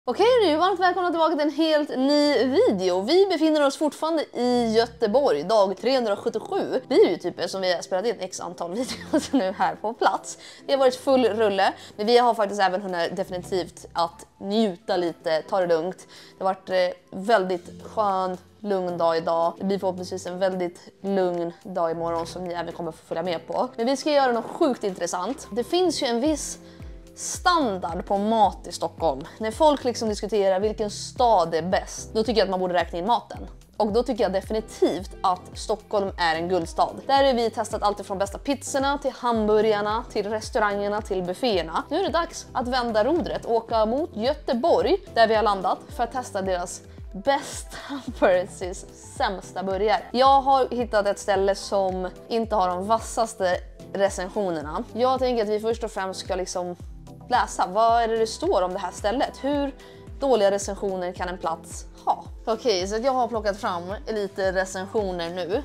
Okej nu, varmt välkomna tillbaka till en helt ny video. Vi befinner oss fortfarande i Göteborg, dag 377. Vi är ju typ som vi har spelat in x antal videos nu här på plats. Det har varit full rulle, men vi har faktiskt även hunnit definitivt att njuta lite, ta det lugnt. Det har varit väldigt skön, lugn dag idag. Det blir förhoppningsvis en väldigt lugn dag imorgon som ni även kommer få följa med på. Men vi ska göra något sjukt intressant. Det finns ju en viss standard på mat i Stockholm. När folk liksom diskuterar vilken stad är bäst, då tycker jag att man borde räkna in maten. Och då tycker jag definitivt att Stockholm är en guldstad. Där har vi testat allt från bästa pizzorna till hamburgarna, till restaurangerna, till bufféerna. Nu är det dags att vända rodret och åka mot Göteborg, där vi har landat, för att testa deras bästa versus sämsta burgare. Jag har hittat ett ställe som inte har de vassaste recensionerna. Jag tänker att vi först och främst ska liksom läsa vad är det står om det här stället. Hur dåliga recensioner kan en plats ha? Okej, så jag har plockat fram lite recensioner nu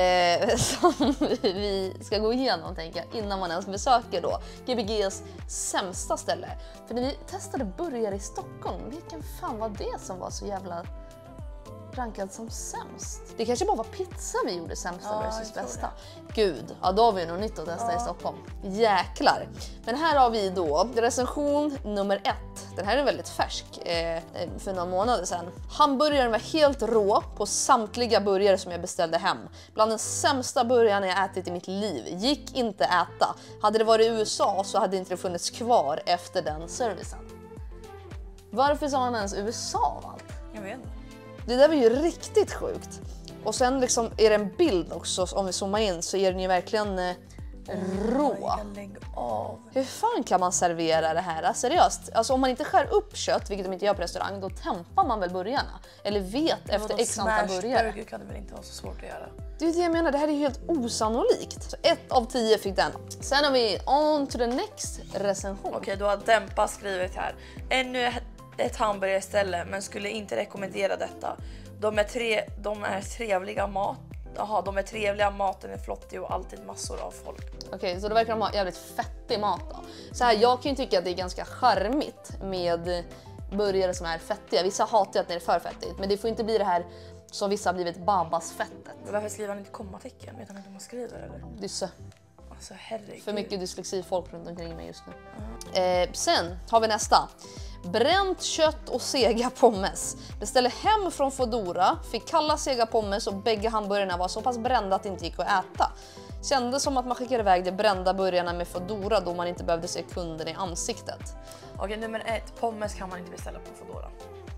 som vi ska gå igenom, tänker jag, innan man ens besöker då Gbg's sämsta ställe. För när vi testade burgare i Stockholm, vilken fan var det som var så jävla rankad som sämst? Det kanske bara var pizza vi gjorde sämsta versus bästa. Gud, ja då har vi nog nytt att testa i Stockholm. Jäklar. Men här har vi då recension nummer 1. Den här är väldigt färsk, för några månader sedan. Hamburgaren var helt rå på samtliga burgare som jag beställde hem. Bland den sämsta burgaren jag ätit i mitt liv. Gick inte äta. Hade det varit i USA så hade inte det funnits kvar efter den servicen. Varför sa han ens USA av allt? Jag vet inte. Det där var ju riktigt sjukt. Och sen liksom är det en bild också, om vi zoomar in så är den ju verkligen rå. Lägg av. Hur fan kan man servera det här? Seriöst. Alltså om man inte skär upp kött, vilket de inte gör på restaurang, då tempar man väl burgarna. Eller vet efter x antal burgare. Burger kan det väl inte vara så svårt att göra. Det är det jag menar, det här är ju helt osannolikt. Så 1 av 10 fick den. Sen har vi on to the next recension. Okej, då har Dämpa skrivit här. Ännu ett hamburgerställe, men skulle inte rekommendera detta. De är trevliga mat. Jaha, de är trevliga, maten är flottig och alltid massor av folk. Okej, så då verkar de ha jävligt fettig mat då. Så här, jag kan ju tycka att det är ganska charmigt med burgare som är fettiga. Vissa hatar att det är för fettigt, men det får inte bli det här som vissa har blivit babasfettet. Varför skriver han inte kommatecken? Vet han inte vad man skriver eller? Dysse. Alltså herregud. För mycket dyslexi-folk runt omkring mig just nu. Sen har vi nästa. Bränt kött och sega pommes. Beställde hem från Foodora, fick kalla sega pommes och bägge hamburgarna var så pass brända att det inte gick att äta. Kändes som att man skickade iväg de brända burgarna med Foodora då man inte behövde se kunden i ansiktet. Okej, nummer 1. Pommes kan man inte beställa på Foodora.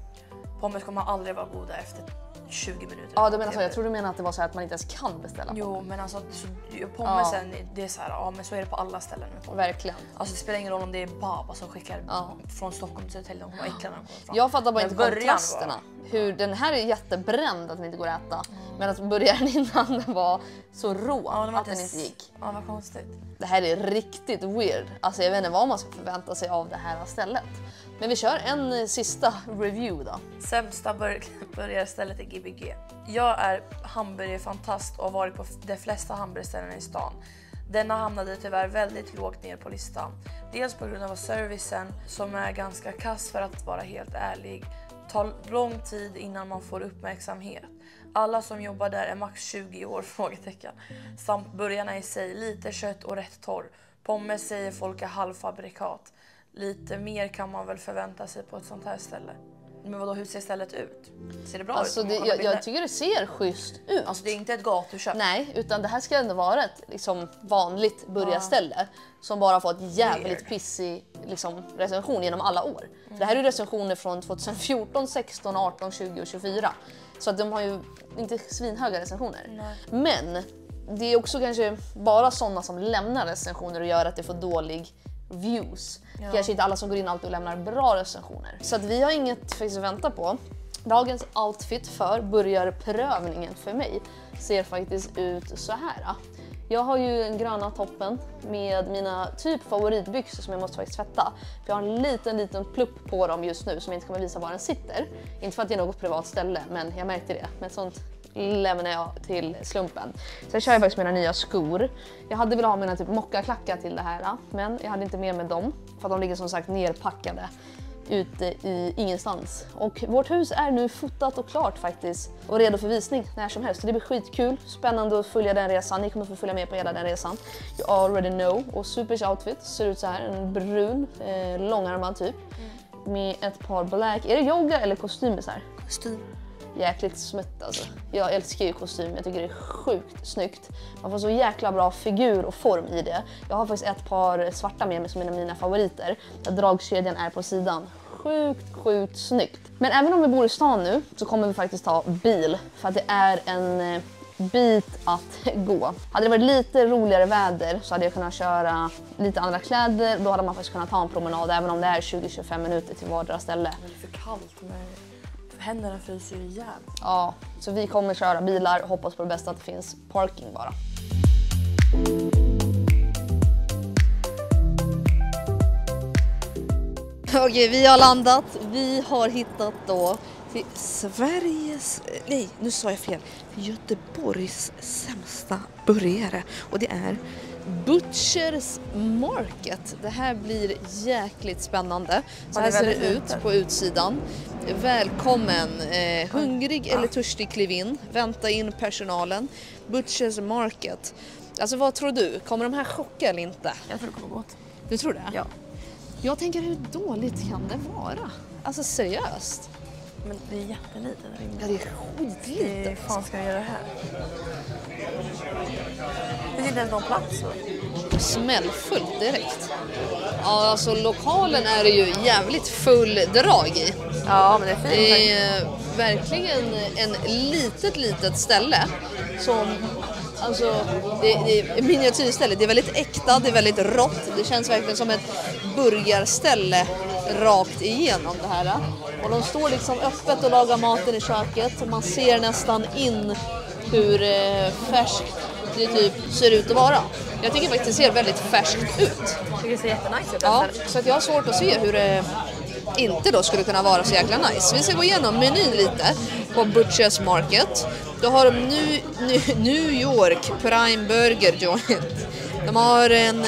Pommes kommer aldrig vara goda efter 20 minuter. Ja, du menar så. Jag tror du menar att det var så här att man inte ens kan beställa. Jo, men alltså pommesen, det är så här, ja men så är det på alla ställen med pommes. Verkligen. Alltså det spelar ingen roll om det är Baba som skickar från Stockholm till Södertälje, de kommer äckla när de kommer fram. Jag fattar bara inte kontrasterna. Var... Hur den här är jättebränd att den inte går att äta. Men att burgaren innan den var så rå att den inte gick. Ja, vad konstigt. Det här är riktigt weird. Alltså jag vet inte vad man ska förvänta sig av det här stället. Men vi kör en sista review då. Sämsta burgarstället är Gbg. Jag är hamburgerfantast och har varit på de flesta hamburgerställen i stan. Denna hamnade tyvärr väldigt lågt ner på listan. Dels på grund av servicen som är ganska kass för att vara helt ärlig. Tar lång tid innan man får uppmärksamhet. Alla som jobbar där är max 20 år, frågetecken. Samt burgarna i sig, lite kött och rätt torr. Pommes säger folk är halvfabrikat. Lite mer kan man väl förvänta sig på ett sånt här ställe. Men vadå, hur ser stället ut? Ser det bra alltså ut? Jag tycker det ser schysst ut. Alltså det är inte ett gatukök. Nej, utan det här ska ändå vara ett liksom, vanligt burgarställe som bara fått jävligt pissig liksom, recension genom alla år. Det här är recensioner från 2014, 16, 18, 20 och 24. Så att de har ju inte svinhöga recensioner. Nej. Men det är också kanske bara sådana som lämnar recensioner och gör att det får dålig views. Kanske inte alla som går in alltid och lämnar bra recensioner. Så att vi har inget faktiskt att vänta på. Dagens outfit för burgarprövningen för mig ser faktiskt ut så här. Jag har ju den gröna toppen med mina typ favoritbyxor som jag måste faktiskt tvätta. För jag har en liten plupp på dem just nu som jag inte kommer visa var den sitter. Inte för att det är något privat ställe, men jag märkte det. Men sånt lämnar jag till slumpen. Sen kör jag faktiskt mina nya skor. Jag hade velat ha mina typ mockaklackar till det här, men jag hade inte med mig dem för att de ligger som sagt nerpackade ute i ingenstans. Och vårt hus är nu fotat och klart faktiskt och redo för visning när som helst. Så det blir skitkul, spännande att följa den resan. Ni kommer få följa med på hela den resan. You already know. Och Supers outfit ser ut så här, en brun långärmad typ med ett par black. Är det yoga eller kostymisar? Kostym. Jäkligt smutt alltså. Jag älskar ju kostym, jag tycker det är sjukt snyggt. Man får så jäkla bra figur och form i det. Jag har faktiskt ett par svarta med mig som är mina favoriter. Där dragkedjan är på sidan. Sjukt snyggt. Men även om vi bor i stan nu så kommer vi faktiskt ta bil. För att det är en bit att gå. Hade det varit lite roligare väder så hade jag kunnat köra lite andra kläder. Då hade man faktiskt kunnat ta en promenad även om det är 20-25 minuter till vardera ställe. Men det är för kallt med... Händerna fryser ju jävligt. Ja, så vi kommer köra bilar och hoppas på det bästa att det finns parking bara. Okej, vi har landat. Vi har hittat då till Sveriges, nej nu sa jag fel, Göteborgs sämsta burgare. Och det är Butchers Market. Det här blir jäkligt spännande. Så här ser det ut på utsidan. Välkommen, hungrig eller törstig, kliv in. Vänta in personalen. Butchers Market. Alltså vad tror du? Kommer de här chocka eller inte? Jag tror det kommer gott. Du tror det? Ja. Jag tänker hur dåligt kan det vara? Alltså seriöst. Men det är jättelite där inne. Ja, det är skitlite. Hur fan ska jag göra det här? Det är inte ens någon plats så. Smällfullt direkt. Ja, alltså lokalen är det ju jävligt full drag i. Ja, men det är fint. Det är verkligen en litet ställe som, alltså, det är miniatyrställe. Det är väldigt äkta, det är väldigt rått. Det känns verkligen som ett burgarställe rakt igenom det här. Och de står liksom öppet och lagar maten i köket och man ser nästan in hur färskt det typ ser ut att vara. Jag tycker faktiskt det ser väldigt färskt ut. Jag tycker det ser jättenice ut. Ja, så att jag har svårt att se hur det inte då skulle kunna vara så jäkla nice. Vi ska gå igenom menyn lite på Butchers Market. Då har de New York Prime Burger Joint. De har en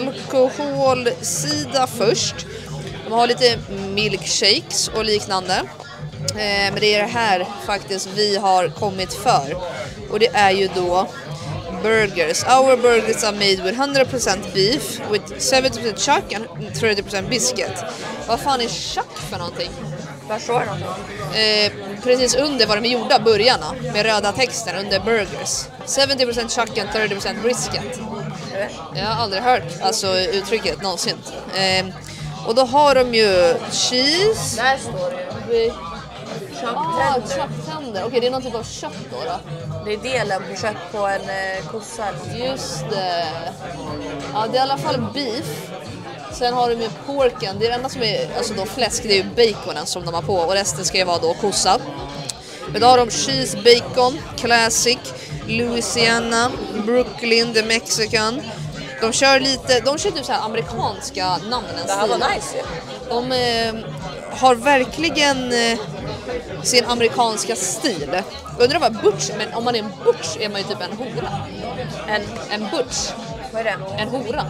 alkoholsida först. De har lite milkshakes och liknande. Men det är det här faktiskt vi har kommit för. Och det är ju då burgers. Our burgers are made with 100% beef with 70% chuck and 30% biscuit. Vad fan är chuck för någonting? Vad står det någonting? Precis under vad de är gjorda, burgarna, med röda texten under burgers. 70% chuck and 30% brisket. Jag har aldrig hört alltså uttrycket någonsin. Och då har de ju cheese. Där står det ju. Köttänder. Okej, det är någon typ av kött då. Det är delen på kött på en kossa. Just det. Ja, det är i alla fall beef. Sen har de ju porken. Det är det enda som är alltså då fläsk, det är ju baconen som de har på. Och resten ska ju vara då kossa. Men då har de cheese bacon, classic, Louisiana, Brooklyn, the Mexican. De kör typ så här amerikanska namnen. Det här var nice. De har verkligen sin amerikanska stil. Jag undrar vad butch, men om man är en butch är man ju typ en hora. En butch. Vad är det? En hora.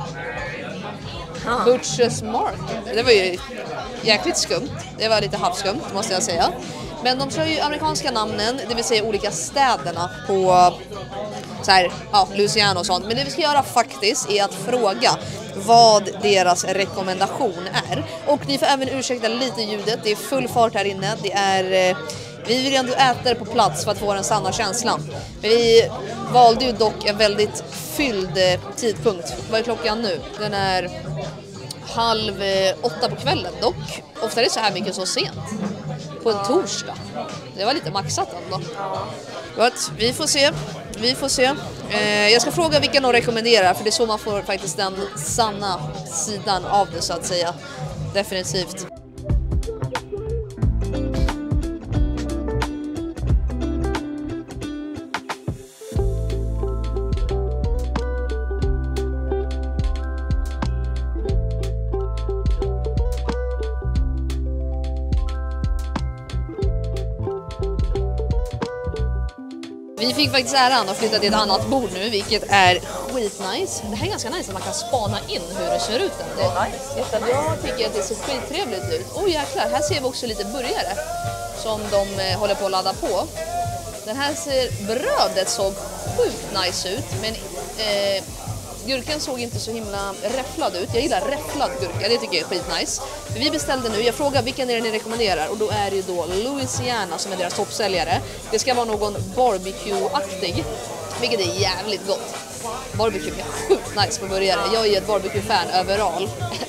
Butchers Market. Det var ju jäkligt skumt. Det var lite halvskumt måste jag säga. Men de kör ju amerikanska namnen, det vill säga olika städerna på så här, ja, Louisiana och sånt. Men det vi ska göra faktiskt är att fråga vad deras rekommendation är. Och ni får även ursäkta lite ljudet, det är full fart här inne. Det är, vi vill ändå äta det på plats för att få den sanna känslan. Men vi valde ju dock en väldigt fylld tidpunkt. Vad är klockan nu? Den är 7:30 på kvällen dock. Ofta är det så här mycket så sent. På en torsdag. Det var lite maxat ändå. But, vi får se. Jag ska fråga vilka de rekommenderar. För det är så man får faktiskt den sanna sidan av det så att säga. Definitivt. Vi fick faktiskt äran att flytta till ett annat bord nu, vilket är skitnice. Det här är ganska nice att man kan spana in hur det ser ut. Jag tycker att det ser skittrevligt ut. Jäklar, här ser vi också lite burgare som de håller på att ladda på. Den här brödet såg sjukt nice ut, men gurkan såg inte så himla räfflad ut. Jag gillar räfflad gurka, det tycker jag är skitnice. Vi beställde nu, jag frågar vilken är det ni rekommenderar, och då är det ju då Louisiana som är deras toppsäljare. Det ska vara någon barbecue-aktig, vilket är jävligt gott. Barbecue är sjukt nice på burgare. Jag är ett barbecue-fan overall.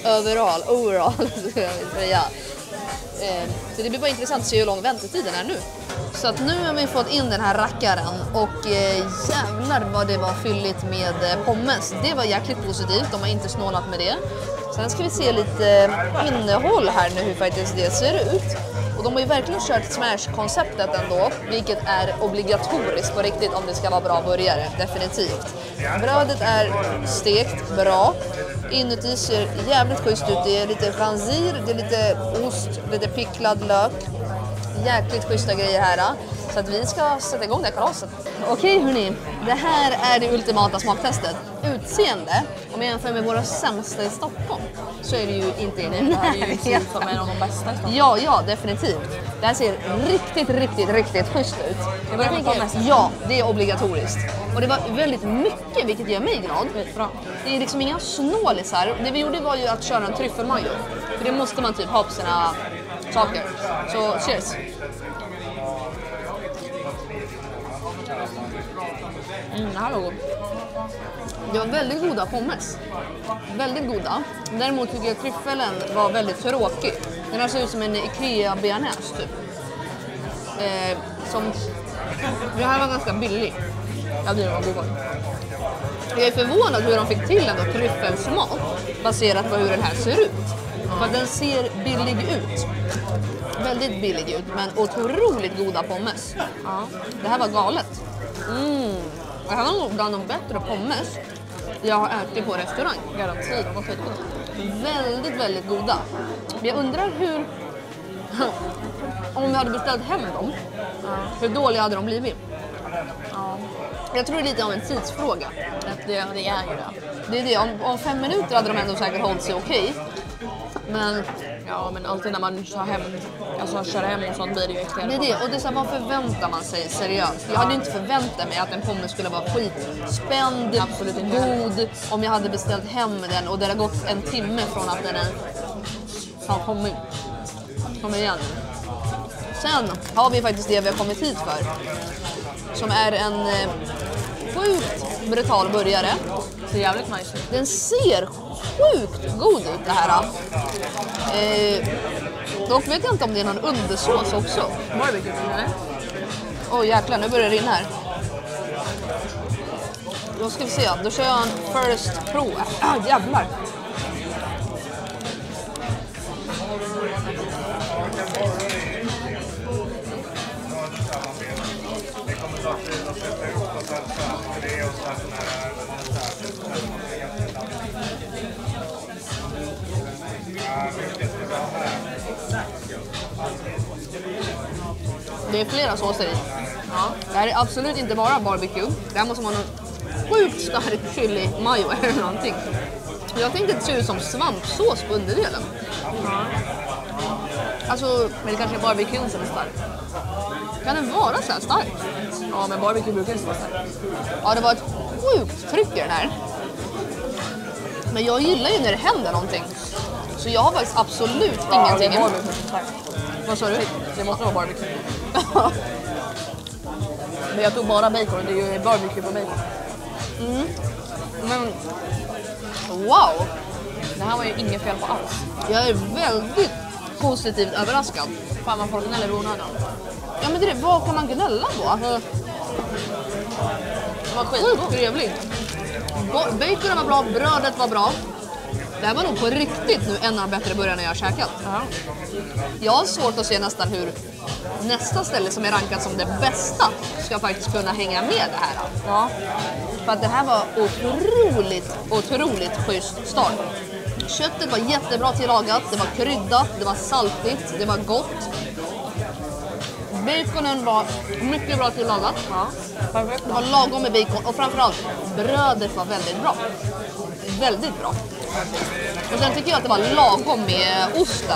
Så det blir bara intressant att se hur lång väntetiden är nu. Så att nu har vi fått in den här rackaren och jävlar vad det var fylligt med pommes. Det var jäkligt positivt, de har inte snålat med det. Sen ska vi se lite innehåll här nu, hur faktiskt det ser ut. Och de har ju verkligen kört Smash-konceptet ändå, vilket är obligatoriskt på riktigt om det ska vara bra burgare, definitivt. Brödet är stekt bra. Inuti ser jävligt schysst ut. Det är lite chanzir, det är lite ost, lite picklad lök. Jäkligt schyssta grejer här. Så att vi ska sätta igång det här kalaset. Okej hörni, det här är det ultimata smaktestet. Utseende, om jag jämför med våra sämsta i Stockholm, så är det ju inte i närheten. Det här är ju som en av de bästa i Stockholm. Ja, definitivt. Det här ser riktigt schysst ut. Ja, det är obligatoriskt. Och det var väldigt mycket, vilket gör mig glad. Det är liksom inga snålisar. Det vi gjorde var ju att köra en tryffelmajo. För det måste man typ ha på sina saker. Så cheers! Det här var god. Det var väldigt goda pommes. Väldigt goda. Däremot tycker jag att tryffeln var väldigt tråkig. Den här ser ut som en Ikea-bearnaise typ. Det här var ganska billig. Ja, det var god. Jag är förvånad hur de fick till en tryffelsmak baserat på hur den här ser ut. För den ser billig ut. Väldigt billig ut, men otroligt goda pommes. Ja. Det här var galet. Det här var nog bland de bättre pommes jag har ätit på restaurang. Garanti, de var skitgoda. Väldigt goda. Jag undrar hur... om vi hade beställt hem dem, hur dåliga hade de blivit? Ja. Jag tror det är lite av en tidsfråga. Det är ju det. Det är det. Om 5 minuter hade de ändå säkert hållit sig okej. Men... Ja, men alltid när man kör hem och sånt blir det ju extremt. Det är det. Och det är så här, vad förväntar man sig seriöst? Jag hade inte förväntat mig att en pommes skulle vara skitspänd, absolut inte god, om jag hade beställt hem den och det har gått en timme från att den har kommit. Kom igen. Sen har vi faktiskt det vi har kommit hit för. Som är en sjukt brutal burgare. Det ser jävligt nice ut. Den ser sjukt god ut det här. Dock vet jag inte om det är någon undersås också. Barbecue eller? Åh jäklar, nu börjar det rinna här. Då ska vi se, då kör jag en first pro. Jävlar. Det är flera såser i. Ja. Det här är absolut inte bara barbecue. Det här måste vara någon sjukt stark chili mayo eller någonting. Jag tänkte att det ser ut som svampsås på underdelen. Ja. Alltså, Men det kanske är barbecuen som är stark. kan den vara så här stark? Ja, men barbecue brukar inte vara stark. Ja, det var ett sjukt tryck i den här. Men jag gillar ju när det händer någonting. Så jag har faktiskt absolut ingenting det är emot. barbecue som är stark. Vad sa du? Det måste vara barbecue. Men jag tog bara bacon och det är ju barbecue på bacon. Men wow! Det här var ju inget fel på alls. Jag är väldigt positivt överraskad. Fan, man får gnälla i onödan. Ja, men det, vad kan man gnälla på? Alltså, Det var sjukt skitgott. trevligt. Baconen var bra, brödet var bra. Det här var nog på riktigt nu en av de bättre burgarna jag har käkat. Ja. Jag har svårt att se nästan hur nästa ställe som är rankat som det bästa ska faktiskt kunna hänga med det här. Ja. För att det här var otroligt schysst start. Köttet var jättebra tillagat, det var kryddat, det var saltigt, det var gott. Baconen var mycket bra tillagad. Ja, perfekt. Det var lagom med bacon och framförallt brödet var väldigt bra. Väldigt bra. Och sen tycker jag att det var lagom med osten.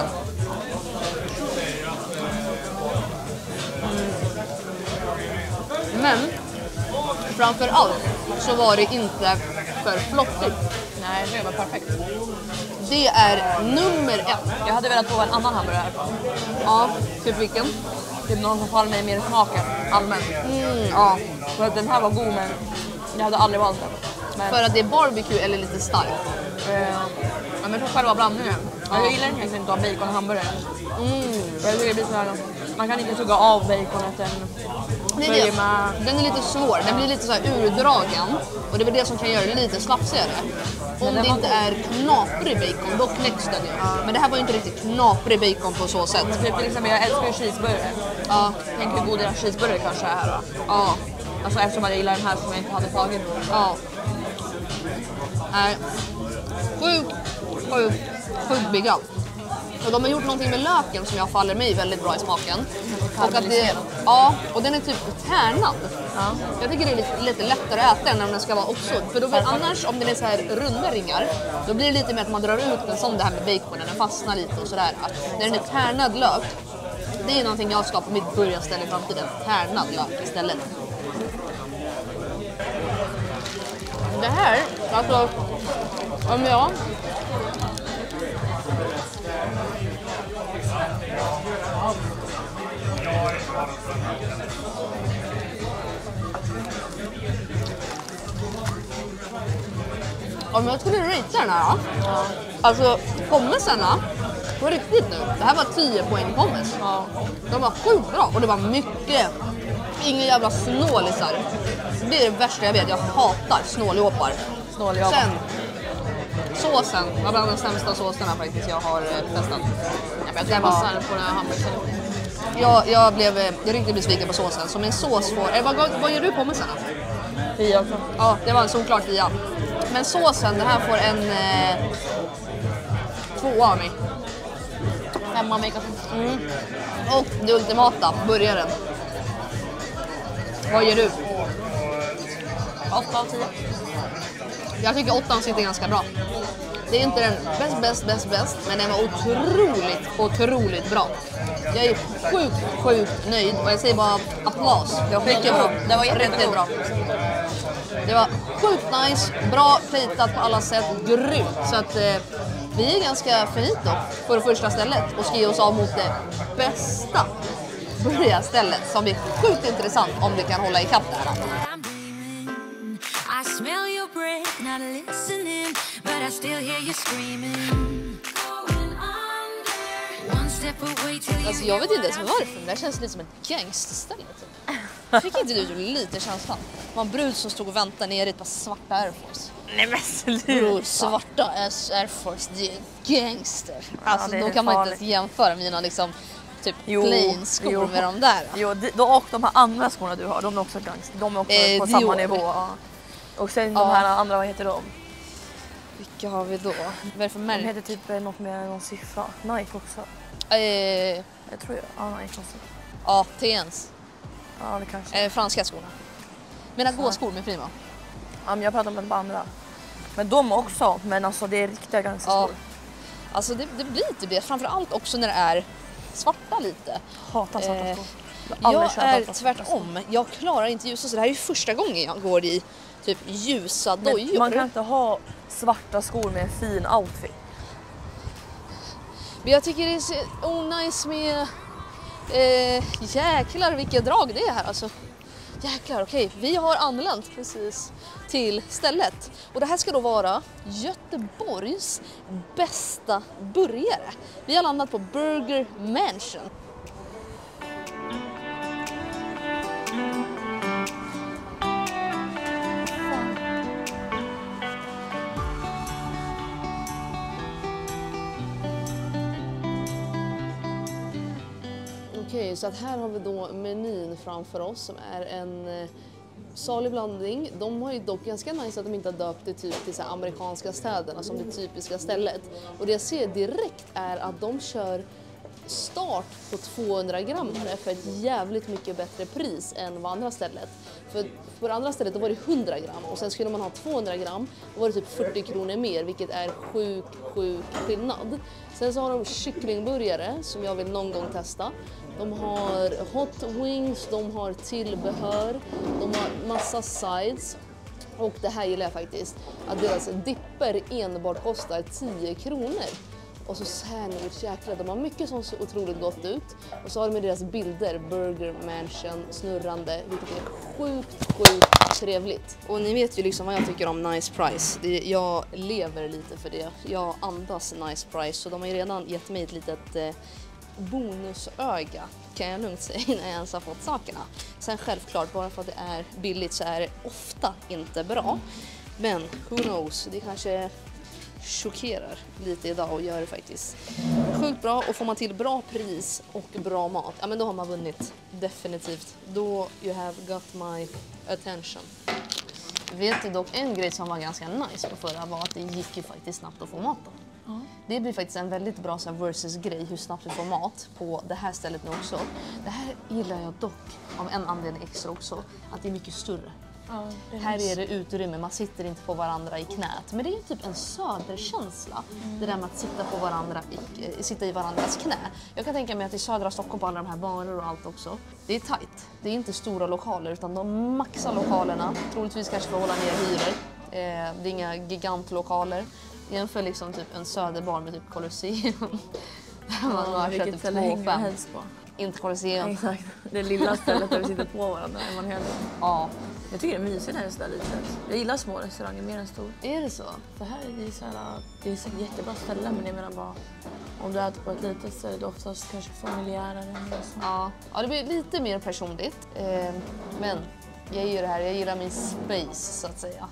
Men framförallt så var det inte för flottigt. Nej, det var perfekt. Det är nummer 1. Jag hade velat prova en annan hamburgare här. Ja, typ vilken? Typ någon som faller mig mer i smaken, allmänt. Ja, För att den här var god, men jag hade aldrig valt den. Men, för att det är barbecue eller lite starkt. ja, men jag tror själva blandningen. Jag gillar egentligen inte att ha bacon och hamburgare. För jag tycker det blir så här, man kan inte tugga av baconet än. Nej, den är lite svår, den blir lite så här urdragen och det är väl det som kan göra det lite slafsigare. Om det inte är knaprig bacon, då knäcks den ju. Men det här var ju inte riktigt knaprig bacon på så sätt. Typ till exempel, jag älskar ju cheeseburgare. Ja, Tänk hur god deras cheeseburgare kanske är här då. ja, Alltså eftersom jag gillar den här som jag inte hade tagit. ja. Nej, sjukt bigga. Och de har gjort någonting med löken som jag faller mig väldigt bra i smaken. Och att det, ja, och den är typ tärnad. Ja. Jag tycker det är lite lättare att äta än om den ska vara också. För då blir annars, om den är så här runda ringar, då blir det lite mer att man drar ut den som det här med baconen, den fastnar lite och sådär. När den är tärnad lök, det är någonting jag ska på mitt burgarställe i framtiden. Tärnad lök istället. Det här, alltså, om jag... Om jag skulle rate den här då? Ja. Alltså pommesarna, på riktigt nu, det här var 10 poäng pommes. Ja. De var sjukt bra och det var mycket, inga jävla snålisar. Det är det värsta jag vet, jag hatar snåljåpar. Sen, såsen var bland de sämsta såserna faktiskt jag har testat. Jag passar på den här hamburgaren. Jag blev riktigt besviken på såsen. Som en sås får... Vad gör du på pommesarna? 10 också. Ja, det var en solklar 10. Men såsen, den här får en 2 av mig. 5 av mig kanske. Och det ultimata, burgaren. Vad gör du? 8 av 10. Jag tycker 8 sitter ganska bra. Det är inte den bäst, men den var otroligt bra. Jag är sjukt nöjd och jag säger bara applås. Det var mycket bra. Det var riktigt bra. Det var sjukt nice, bra plitat på alla sätt, grymt. Så att vi är ganska finito på det första stället och ska ge oss av mot det bästa burgarstället som blir sjukt intressant om det kan hålla ikapp det här. I smell your breath, not listening, but I still hear you screaming. One step away till you. Alltså jag vet inte ens varför, men det här känns lite som ett gangsterställe typ. Fick inte du lite känslan? Det var en brud som stod och väntade nere i ett par svarta Air Force. Nej men sluta. Bror, svarta Air Force, det är gangster. Alltså det är då kan man inte farligt. ens jämföra mina liksom typ plain skor med de där. Jo, och de här andra skorna du har, de är också gangster. De är också på Dior. samma nivå. Ja. Och sen de här andra, vad heter de? Vilka har vi då? Vad är det för De märke? heter typ något med någon siffra. Nike också. Jag tror jag. Ja, Nike också. Ja, TNs. Ja, det kanske. Franska skorna. Mina gåskor med Prima. Ja, men jag pratar om de andra. Men de också, men alltså det är riktiga gangsterskor. Ja. Alltså det blir typ det. Framförallt också när det är svarta lite. Hatar svarta skor. Jag är tvärtom. Jag klarar inte ljusa, så det här är ju första gången jag går i typ ljusa dojor. Man kan inte ha svarta skor med en fin outfit. Men jag tycker det är så nice med jäklar vilka drag det är här alltså. Jäklar, okej. Vi har anlänt precis till stället. Och det här ska då vara Göteborgs bästa burgare. Vi har landat på Burger Mansion. Okej, så att här har vi då menyn framför oss som är en salig blandning. De har ju dock ganska nice att de inte har döpt det typ till så här amerikanska städerna som det typiska stället. Och det jag ser direkt är att de kör start på 200 grammare för ett jävligt mycket bättre pris än vad andra stället. För på det andra stället då var det 100 gram och sen skulle man ha 200 gram och var det typ 40 kronor mer, vilket är sjuk skillnad. Sen så har de kycklingburgare som jag vill någon gång testa. De har hot wings, de har tillbehör, de har massa sides. Och det här gillar jag faktiskt, att deras dipper enbart kostar 10 kronor. Och så sandwich, jäklar, de har mycket som ser otroligt gott ut. Och så har de med deras bilder, burger, mansion, snurrande, vilket är sjukt trevligt. Och ni vet ju liksom vad jag tycker om nice price. Jag lever lite för det. Jag andas nice price, så de har ju redan gett mig ett litet bonusöga, kan jag lugnt säga, innan jag ens har fått sakerna. Sen självklart, bara för att det är billigt så är det ofta inte bra. Men who knows, det kanske chockerar lite idag och gör det faktiskt sjukt bra. Och får man till bra pris och bra mat, ja men då har man vunnit, definitivt. Då you have got my attention. Vet du dock en grej som var ganska nice på förra var att det gick ju faktiskt snabbt att få mat då. Det blir faktiskt en väldigt bra versus-grej hur snabbt du får mat på det här stället nu också. Det här gillar jag dock av en anledning extra också, att det är mycket större. Här är det utrymme, man sitter inte på varandra i knät. Men det är typ en söderkänsla, det där med att sitta i varandras knä. Jag kan tänka mig att i södra Stockholm på alla de här barer och allt också, det är tajt. Det är inte stora lokaler utan de maxar lokalerna, troligtvis kanske för att hålla ner hyror. Det är inga gigantlokaler. Jämför liksom typ en söderbar med typ Colosseum. Man har vilket ställe hänger man helst på? Inte Colosseum. Exakt, det lilla stället där vi sitter på varandra. Man hellre. Ja. Jag tycker det är mysigt när det är sådär litet. Jag gillar små restauranger mer än stor. Är det så? För här är det såhär, det är ett jättebra ställe, men jag menar bara om du äter på ett litet ställe är det oftast kanske familjärare. Ja, det blir lite mer personligt. Men jag gillar det här, jag gillar min space så att säga.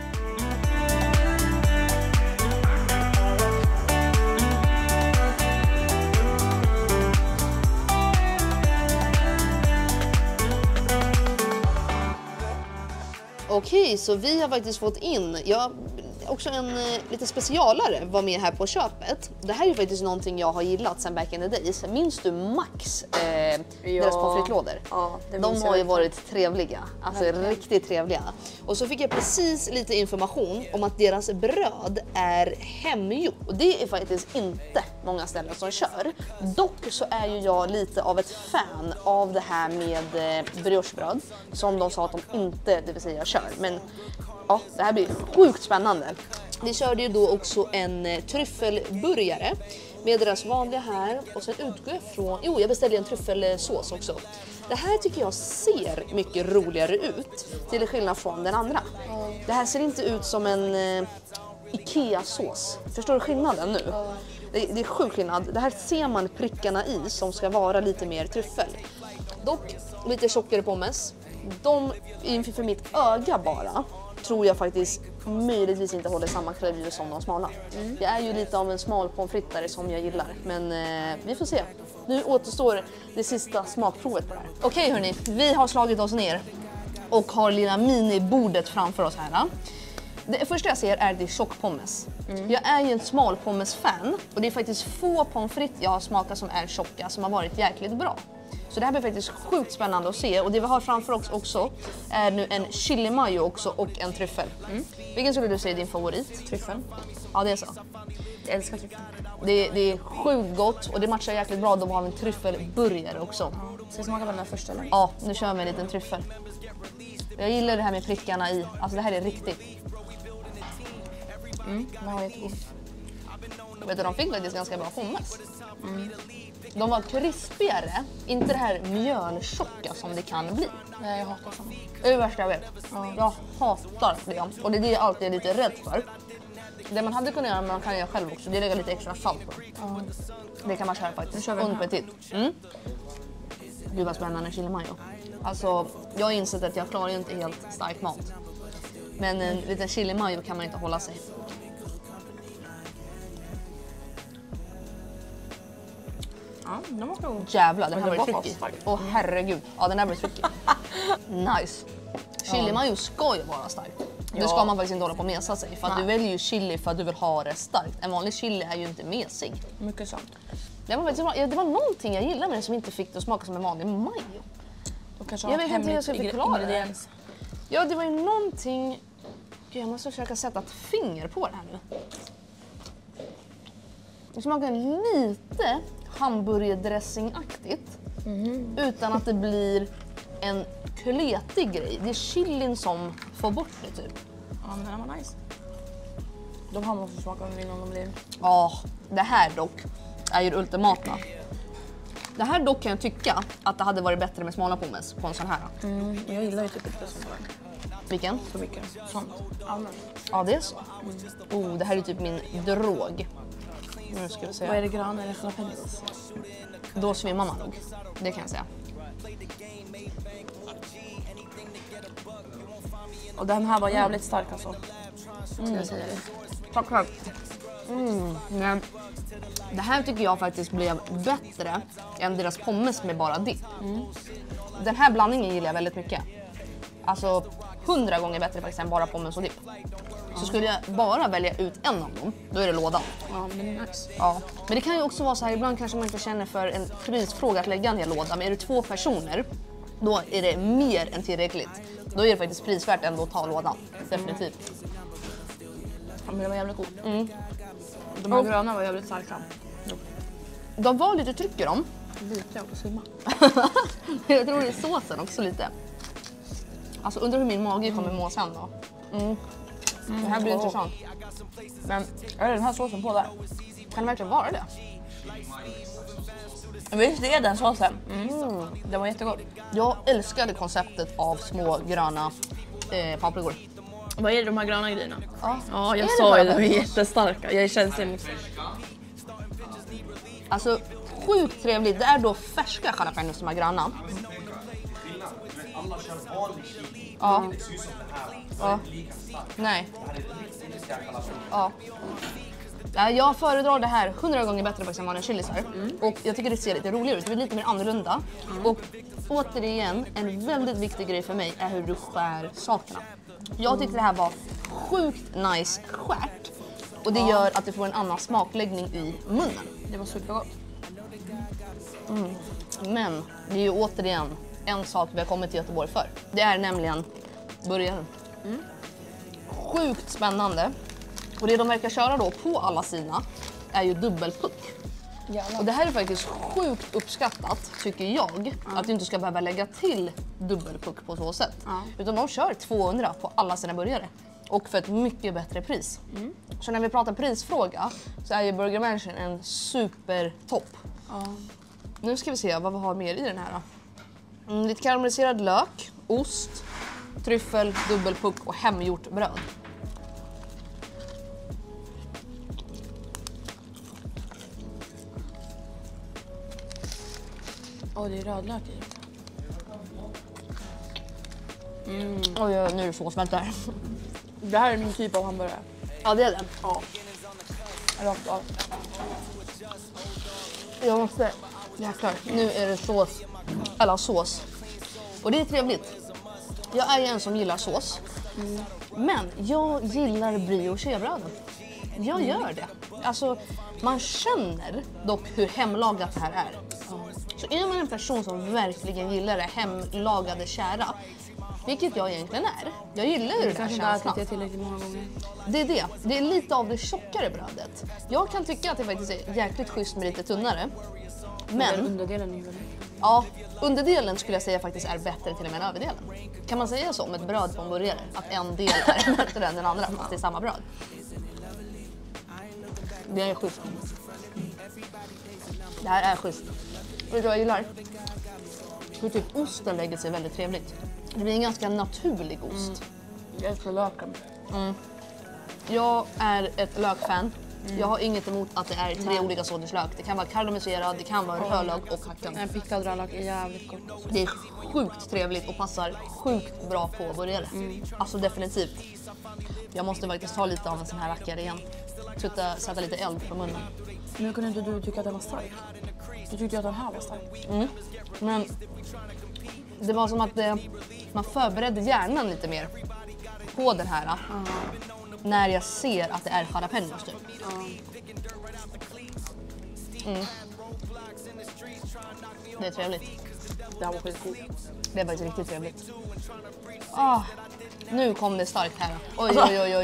Okej, så vi har faktiskt fått in, också en lite specialare var med här på köpet. Det här är ju faktiskt någonting jag har gillat sedan back in the days. Minns du Max, deras pommes frites-lådor? Ja, de har ju varit trevliga, alltså riktigt trevliga. Och så fick jag precis lite information om att deras bröd är hemgjort. Och det är faktiskt inte många ställen som kör. Dock så är ju jag lite av ett fan av det här med briochebröd, som de sa att de inte, det vill säga, kör. Men ja, det här blir sjukt spännande. De körde ju då också en tryffelburgare med deras vanliga här, och sen utgår jag från, jag beställde en tryffelsås också. Det här tycker jag ser mycket roligare ut, till skillnad från den andra. Det här ser inte ut som en Ikea-sås. Förstår du skillnaden nu? Det är sjuk skillnad. Det här ser man prickarna i som ska vara lite mer tryffel. Dock lite tjockare pommes. De inför mitt öga bara tror jag faktiskt möjligtvis inte håller samma krävljus som de smala. Jag är ju lite av en smal pommes frites som jag gillar, men vi får se. Nu återstår det sista smakprovet på det här. Okej hörni, vi har slagit oss ner och har lilla minibordet framför oss här. Det första jag ser är det tjockpommes. Jag är ju en smal pommes-fan och det är faktiskt få pommes frites jag har smakat som är tjocka som har varit jäkligt bra. Så det här blir faktiskt sjukt spännande att se, och det vi har framför oss också är nu en chili mayo också och en tryffel. Vilken skulle du säga är din favorit? Tryffeln. Ja, det är så. Jag älskar tryffeln. Det är sjukt gott och det matchar jäkligt bra. De har en tryffelburgare också. Ska jag smaka på den här första eller? Ja, nu kör vi en liten tryffel. Jag gillar det här med prickarna i. Alltså det här är riktigt. Den här var jättegod. Vet du, de fick faktiskt ganska bra pommes. De var krispigare, inte det här mjöltjocka som det kan bli. Nej, jag hatar sånt. Det är det värsta jag vet. Jag hatar det. Och det är det jag alltid är lite rädd för. Det man hade kunnat göra, men man kan göra själv också, det är lägga lite extra salt på. Det kan man köra faktiskt. Nu kör vi den här. Petit. Gud vad spännande, chili mayo. Alltså, jag har insett att jag klarar inte helt stark mat. Men en liten chili mayo kan man inte hålla sig. Ja, den var god. Jävlar, den här Men var den var tricky. stark. Åh herregud, ja den här var tricky. Nice. Chili mayo ska ju vara stark. Det ska man faktiskt inte hålla på och mesa sig. För att du väljer ju chili för att du vill ha det starkt. En vanlig chili är ju inte mesig. Mycket sant. Det var någonting jag gillade med det som inte fick det att smaka som en vanlig majo. De kanske Jag har vet inte hur jag ska förklara det. ingrediens. Ja, det var ju någonting... Gud, jag måste försöka sätta ett finger på det här nu. Det smakar lite hamburgerdressingaktigt. Utan att det blir en kletig grej. Det är chilin som får bort det typ. Ja, men den var nice. De har måste smaka innan de blir... Ja, det här dock är ju det ultimata. Det här dock kan jag tycka att det hade varit bättre med smala pommes på en sån här. Jag gillar ju typ inte sånt där. Vilken? Så mycket. Sånt. Allmänt. Ja, det är så. Oh, det här är typ min drog. Nu ska vi se. Vad är det gröna eller jalapenos? Då svimmar man nog. Det kan jag säga. Och den här var jävligt stark alltså. Ska jag säga det. Tack. Men det här tycker jag faktiskt blev bättre än deras pommes med bara dipp. Den här blandningen gillar jag väldigt mycket. Alltså 100 gånger bättre faktiskt än bara pommes och dipp. Så skulle jag bara välja ut en av dem, då är det lådan. Ja, men det är nice. Ja. Men det kan ju också vara så här, ibland kanske man inte känner för en prisfråga att lägga en hel låda. Men är det 2 personer, då är det mer än tillräckligt. Då är det faktiskt prisvärt ändå att ta lådan. Definitivt. Ja, men det var jävligt god. De här gröna var jävligt starka. De var lite tryck i dem. Lite, jag får simma. Jag tror det är såsen också lite. Alltså undrar hur min mage kommer må sen då. Det här blir intressant. Men Är det den här såsen på där? kan det verkligen vara det? Men visst det är den såsen. Den var jättegod. Jag älskade konceptet av små gröna paprikor. Vad är det de här gröna grejerna? Ja, Ja, Är jag det sa ju bara det, de är den? jättestarka. Jag är känslig mot... Alltså sjukt trevligt. Det är då färska jalapenos som är gröna. Alla kör vanlig chili. Ja. Det ser ut som den här. Ja. Den är lika stark. Nej. Det här är lite stark jalapeno. Ja. Ja, jag föredrar det här 100 gånger bättre faktiskt än vanliga chilisar. Och jag tycker det ser lite roligare ut. Det är lite mer annorlunda. Och återigen, en väldigt viktig grej för mig är hur du skär sakerna. Jag tyckte det här var sjukt nice skärt. Och det gör att du får en annan smakläggning i munnen. Det var supergott. Men det är ju återigen en sak vi har kommit till Göteborg för. Det är nämligen burgaren. Sjukt spännande. Och det de verkar köra då på alla sina är ju dubbelpuck. Och det här är faktiskt sjukt uppskattat tycker jag. Att du inte ska behöva lägga till dubbelpuck på så sätt. Utan de kör 200 på alla sina burgare. Och för ett mycket bättre pris. Så när vi pratar prisfråga så är ju Burger Mansion en supertopp. Nu ska vi se vad vi har mer i den här då. Lite karamelliserad lök, ost, tryffel, dubbelpuck och hemgjort bröd. Åh, det är rödlök i. Oj, nu är det såsmält där. Det här är min typ av hamburgare. Ja, det är det. Ja. Rakt av. Jag måste... Jäklar, nu är det sås. Eller sås. Och det är trevligt. Jag är ju en som gillar sås. Men jag gillar brioche-bröden. Jag gör det. Alltså, man känner dock hur hemlagat det här är. Så är man en person som verkligen gillar det hemlagade kära, vilket jag egentligen är. Jag gillar ju det där Kanske inte ätit känslan. det tillräckligt många gånger. Det är det. Det är lite av det tjockare brödet. Jag kan tycka att det faktiskt är jäkligt schysst med lite tunnare. Men Men underdelen är ju väldigt... ja, underdelen skulle jag säga faktiskt är bättre till och med än överdelen. Kan man säga så om ett bröd på en burgare? Att en del är bättre än den andra fast det är samma bröd? Det är schysst. Det här är schysst. Vet du vad jag gillar? Hur typ osten lägger sig väldigt trevligt. Det blir en ganska naturlig ost. Jag älskar löken. Jag är ett lökfan. Jag har inget emot att det är 3 olika sorters lök. Det kan vara karamelliserad, det kan vara rödlök och hacken. En pickad rödlök är jävligt gott. Det är sjukt trevligt och passar sjukt bra på burgare. Alltså definitivt. Jag måste faktiskt ta lite av en sån här rackare igen. Sätta lite eld på munnen. Men hur kunde inte du tycka att den var stark? Du tyckte ju att den här var stark. Men det var som att man förberedde hjärnan lite mer på den här. När jag ser att det är jalapenos typ. Det är trevligt. Det här var skitgod. Det är faktiskt riktigt trevligt. Nu kom det starkt här. Oj.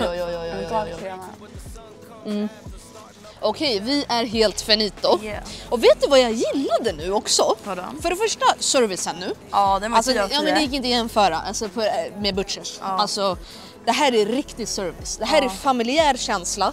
Okej, vi är helt finito. Yeah. Och vet du vad jag gillade nu också? Vadå? För det första, servicen nu. Ja, den var Alltså, 10 av 10. men det gick inte att jämföra alltså, med Butchers. Ja. Alltså, det här är riktig service. Det här är familjär känsla.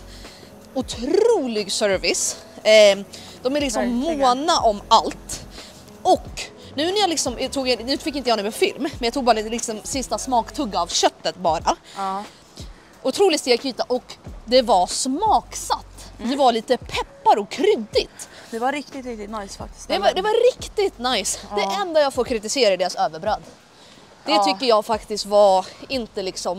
Otrolig service. De är liksom Verkligen. måna om allt. Och nu när jag liksom nu fick inte jag med film, men jag tog bara lite liksom sista smaktugga av köttet bara. Ja. Otrolig stekyta och det var smaksatt. Det var lite peppar och kryddigt. Det var riktigt nice faktiskt. Det var riktigt nice. Det enda jag får kritisera är deras överbröd. Det tycker jag faktiskt var inte liksom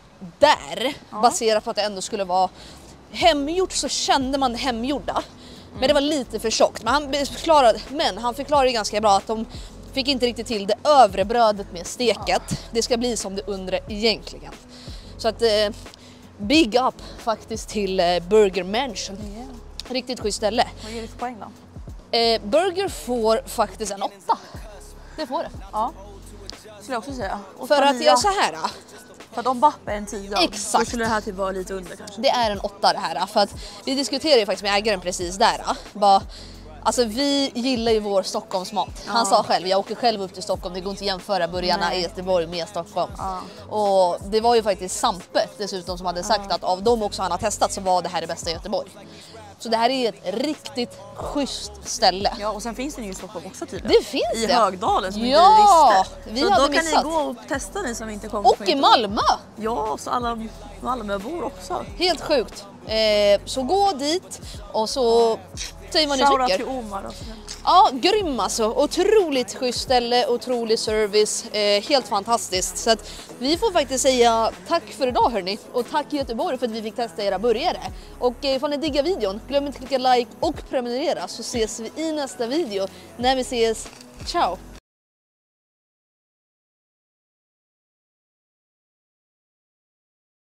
där. Baserat på att det ändå skulle vara hemgjort, så kände man hemgjorda. Men det var lite för tjockt. Men han förklarade ganska bra att de fick inte riktigt till det övre brödet med steket. Det ska bli som det undre egentligen. Så att big up faktiskt till Burger Mansion. Yeah. Riktigt schysst ställe. Vad ger du för poäng då? Burger får faktiskt en 8. Det får det. Ja, skulle jag också säga. Och För att nia. jag så här. För att om Bappe är en 10, Exakt. då skulle det här typ vara lite under kanske. Det är en 8 det här. För att vi diskuterade ju faktiskt med ägaren precis där. Bara, alltså vi gillar ju vår Stockholmsmat. Han sa själv, jag åker själv upp till Stockholm. Det går inte att jämföra burgarna i Göteborg med Stockholm. Och det var ju faktiskt Sampe dessutom som hade sagt att av dem också han har testat så var det här det bästa i Göteborg. Så det här är ett riktigt schysst ställe. Ja, och sen finns det ju i Stockholm också tydligen. Det finns I det. Högdalen som Ja, inte vi vi visste. Så hade då kan missat. ni gå och testa ni som inte kommer Och från i Göteborg. Malmö! Ja, så alla Malmöbor också. Helt sjukt. Så gå dit och så säg vad ni Shoutout tycker. till Omar och så. Ja, grym alltså. Otroligt schysst ställe, otrolig service, helt fantastiskt. Så att vi får faktiskt säga tack för idag hörni. Och tack Göteborg för att vi fick testa era burgare. Och ifall ni diggar videon, glöm inte att klicka like och prenumerera så ses vi i nästa video när vi ses. Ciao!